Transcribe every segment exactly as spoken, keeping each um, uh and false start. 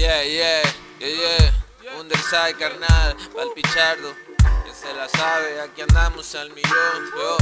Yeah, yeah, yeah, yeah. Underside, carnal, pa'l Pichardo. Que se la sabe, aquí andamos al millón, yo.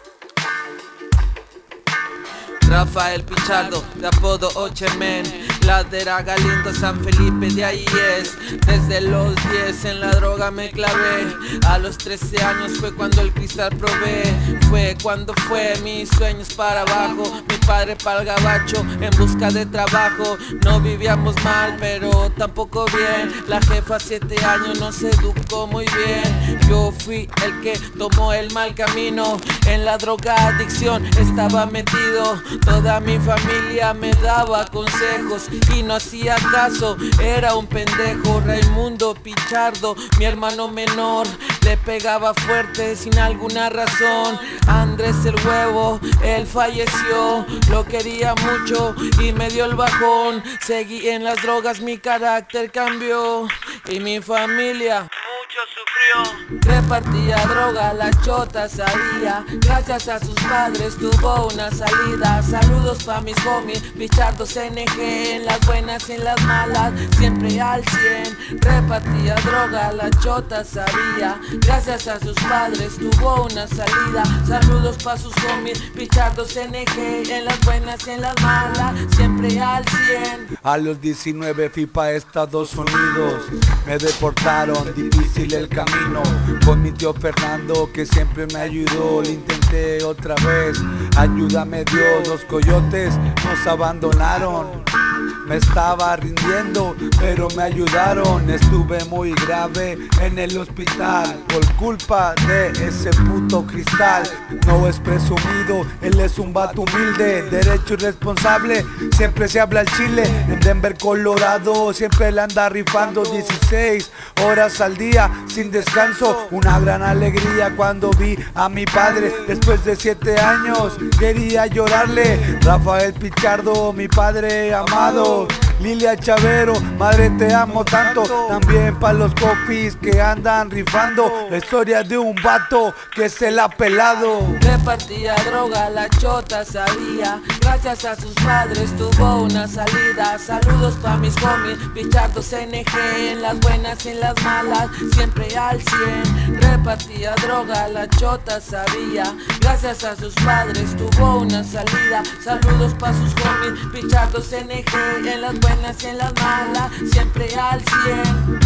Rafael Pichardo, de apodo Ochemen, Ladera Galindo, San Felipe, de ahí es. Desde los diez en la droga me clavé. A los trece años fue cuando el cristal probé. Fue cuando fue mis sueños para abajo. Mi padre pa'l gabacho en busca de trabajo. No vivíamos mal, pero tampoco bien. La jefa siete años nos educó muy bien. Yo fui el que tomó el mal camino. En la droga adicción estaba metido. Toda mi familia me daba consejos y no hacía caso, era un pendejo. Raimundo Pichardo, mi hermano menor, le pegaba fuerte sin alguna razón. Andrés el huevo, él falleció, lo quería mucho y me dio el bajón. Seguí en las drogas, mi carácter cambió y mi familia mucho sufrió. Repartía droga, la chota sabía. Gracias a sus padres tuvo una salida. Saludos pa' mis homies, Pichardo C N G. En las buenas y en las malas, siempre al cien. Repartía droga, la chota sabía. Gracias a sus padres tuvo una salida. Saludos pa' sus homies, Pichardo C N G. En las buenas y en las malas, siempre al cien. A los diecinueve fui pa' Estados Unidos. Me deportaron, difícil el camino. Con mi tío Fernando que siempre me ayudó. Lo intenté otra vez, ayúdame Dios. Los coyotes nos abandonaron. Me estaba rindiendo, pero me ayudaron. Estuve muy grave en el hospital por culpa de ese puto cristal. No es presumido, él es un vato humilde, derecho y responsable. Siempre se habla el chile. En Denver, Colorado, siempre le anda rifando dieciséis horas al día sin descanso. Una gran alegría cuando vi a mi padre después de siete años. Quería llorarle. Rafael Pichardo, mi padre amado. Lilia Chavero, madre te amo tanto. También pa' los cofis que andan rifando. La historia de un vato que se la ha pelado. Repartía droga, la chota sabía. Gracias a sus padres tuvo una salida. Saludos pa' mis homies, Pichardo C N G. En las buenas y en las malas, siempre al cien. Repartía droga, la chota sabía. Gracias a sus padres tuvo una salida. Saludos pa' sus homies, Pichardo C N G. En las buenas y en las malas, siempre al cien.